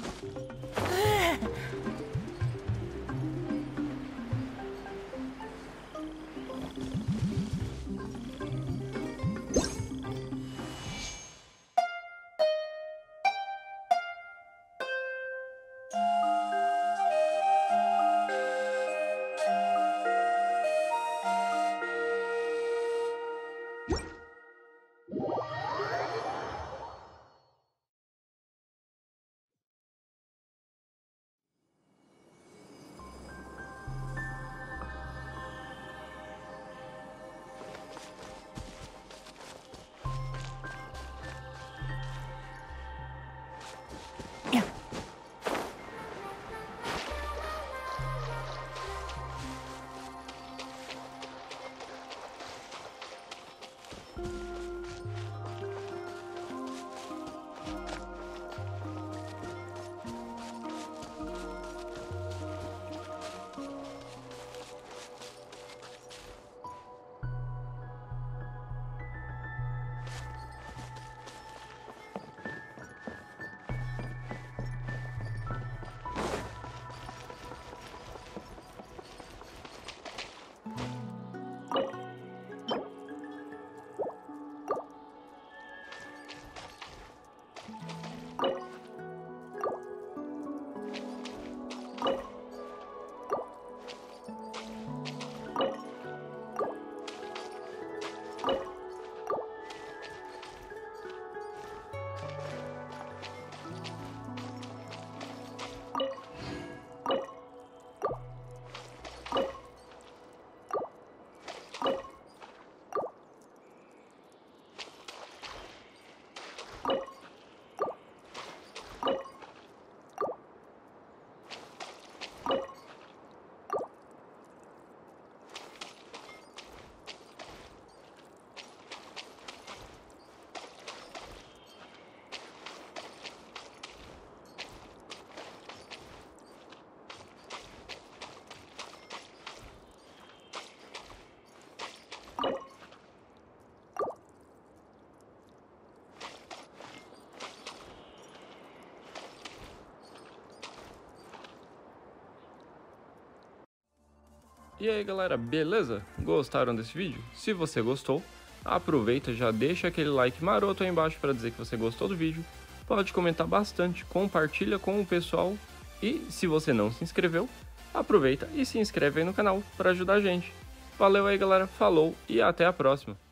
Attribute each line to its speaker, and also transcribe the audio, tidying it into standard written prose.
Speaker 1: E aí galera, beleza? Gostaram desse vídeo? Se você gostou, aproveita, já deixa aquele like maroto aí embaixo para dizer que você gostou do vídeo. Pode comentar bastante, compartilha com o pessoal e se você não se inscreveu, aproveita e se inscreve aí no canal para ajudar a gente. Valeu aí galera, falou e até a próxima!